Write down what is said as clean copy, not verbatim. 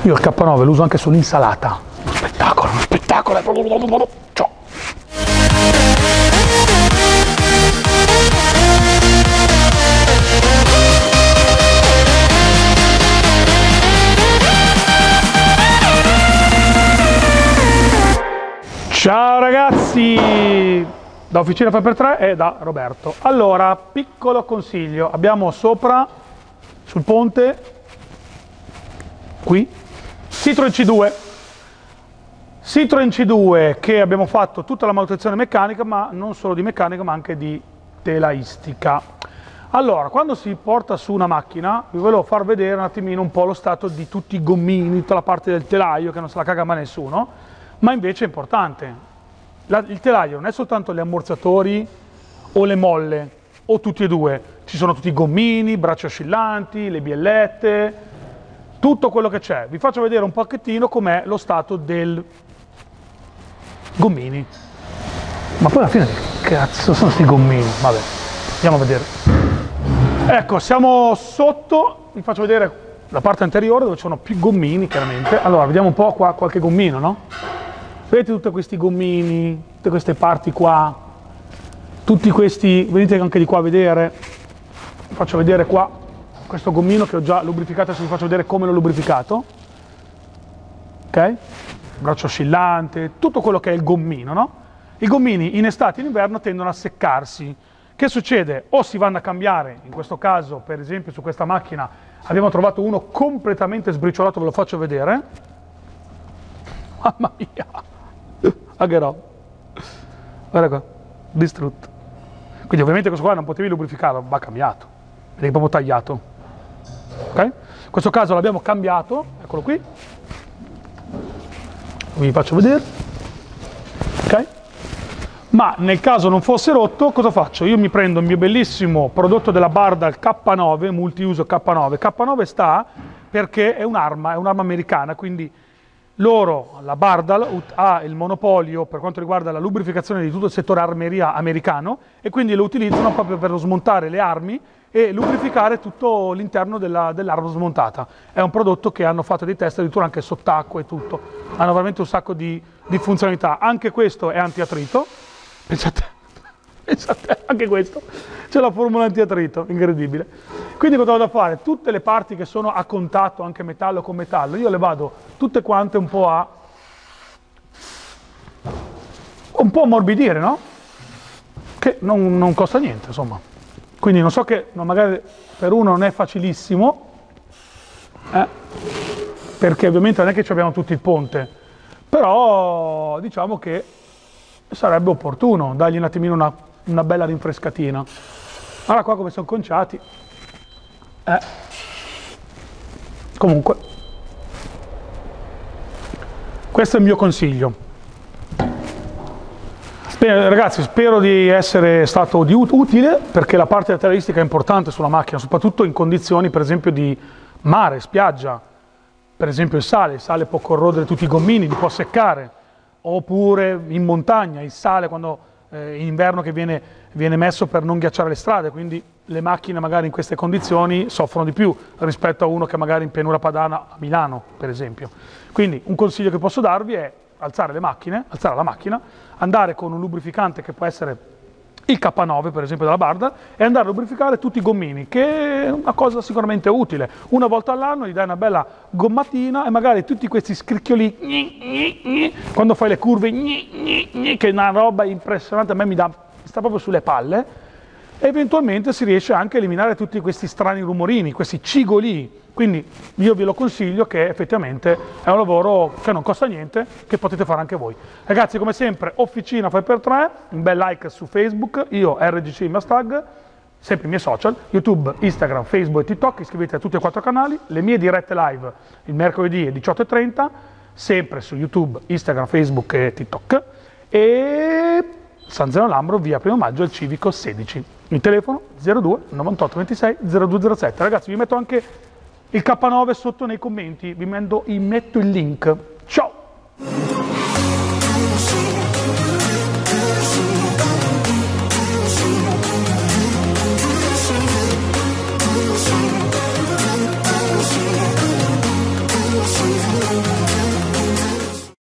Io il K9 lo uso anche sull'insalata. Uno spettacolo, è proprio... Ciao. Ciao ragazzi, da Officina Fai per 3 e da Roberto. Allora, piccolo consiglio, abbiamo sopra, sul ponte, qui, Citroen C2. Citroen C2 che abbiamo fatto tutta la manutenzione meccanica, ma non solo di meccanica, ma anche di telaistica. Allora, quando si porta su una macchina, vi volevo far vedere un attimino un po' lo stato di tutti i gommini, tutta la parte del telaio, che non se la caga mai nessuno, ma invece è importante. Il telaio non è soltanto gli ammortizzatori o le molle, o tutti e due, ci sono tutti i gommini, braccia oscillanti, le biellette, tutto quello che c'è. Vi faccio vedere un pochettino com'è lo stato del gommini. Ma poi alla fine che cazzo sono sti gommini? Vabbè, andiamo a vedere. Ecco, siamo sotto, vi faccio vedere la parte anteriore dove ci sono più gommini chiaramente. Allora, vediamo un po' qua qualche gommino, no? Vedete tutti questi gommini, tutte queste parti qua, tutti questi, venite anche di qua a vedere, vi faccio vedere qua questo gommino che ho già lubrificato, adesso vi faccio vedere come l'ho lubrificato, ok? Braccio oscillante, tutto quello che è il gommino, no? I gommini in estate e in inverno tendono a seccarsi. Che succede? O si vanno a cambiare, in questo caso per esempio su questa macchina abbiamo trovato uno completamente sbriciolato, ve lo faccio vedere, mamma mia! Ah, che roba, guarda qua, distrutto. Quindi ovviamente questo qua non potevi lubrificarlo, va cambiato, vedete proprio tagliato, ok? In questo caso l'abbiamo cambiato, eccolo qui, vi faccio vedere, ok? Ma nel caso non fosse rotto, cosa faccio? Io mi prendo il mio bellissimo prodotto della Bardal K9, multiuso K9. K9 sta perché è un'arma americana, quindi loro, la Bardal, ha il monopolio per quanto riguarda la lubrificazione di tutto il settore armeria americano e quindi lo utilizzano proprio per smontare le armi e lubrificare tutto l'interno dell'arma smontata. È un prodotto che hanno fatto dei test addirittura anche sott'acqua e tutto. Hanno veramente un sacco di funzionalità. Anche questo è antiattrito. Pensate, anche questo. C'è la formula antiattrito, incredibile. Quindi cosa vado a fare? Tutte le parti che sono a contatto, anche metallo con metallo, io le vado tutte quante un po' a ammorbidire, no? Che non costa niente, insomma. Quindi non so che magari per uno non è facilissimo, perché ovviamente non è che abbiamo tutto il ponte, però diciamo che sarebbe opportuno dargli un attimino una bella rinfrescatina. Guarda qua come sono conciati. Comunque, questo è il mio consiglio. Ragazzi, spero di essere stato utile, perché la parte telaistica è importante sulla macchina, soprattutto in condizioni per esempio di mare, spiaggia. Per esempio il sale può corrodere tutti i gommini, li può seccare, oppure in montagna il sale quando in inverno che viene messo per non ghiacciare le strade, quindi le macchine magari in queste condizioni soffrono di più rispetto a uno che magari in pianura padana a Milano per esempio. Quindi un consiglio che posso darvi è alzare la macchina, andare con un lubrificante che può essere il K9 per esempio della Bardal e andare a lubrificare tutti i gommini, che è una cosa sicuramente utile. Una volta all'anno gli dai una bella gommatina e magari tutti questi scricchioli quando fai le curve, che è una roba impressionante, a me mi sta proprio sulle palle, e eventualmente si riesce anche a eliminare tutti questi strani rumorini, questi cigoli. Quindi io ve lo consiglio, che effettivamente è un lavoro che non costa niente, che potete fare anche voi. Ragazzi, come sempre, Officina Fai per 3, un bel like su Facebook, io RGC Mustang, sempre i miei social, YouTube, Instagram, Facebook e TikTok, iscrivetevi a tutti e 4 canali, le mie dirette live il mercoledì alle 18:30, sempre su YouTube, Instagram, Facebook e TikTok, e San Zeno Lambro, via 1 maggio al Civico 16. Il telefono 02 98 26 0207. Ragazzi, vi metto anche il K9 sotto nei commenti, vi metto il link. Ciao! See Thank you.